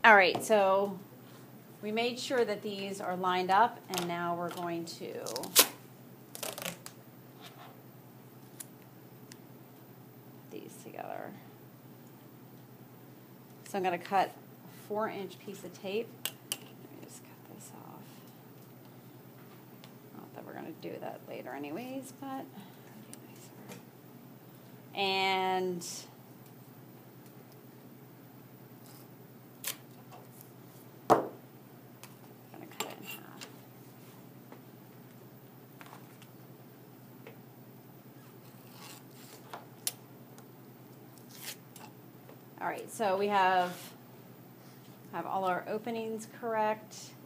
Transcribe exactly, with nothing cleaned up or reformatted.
All right, so we made sure that these are lined up, and now we're going to put these together. So I'm going to cut a four inch piece of tape. Let me just cut this off. Not that we're going to do that later anyways, but it'd be nicer. And I'm going to cut it in half. All right, so we have have all our openings correct.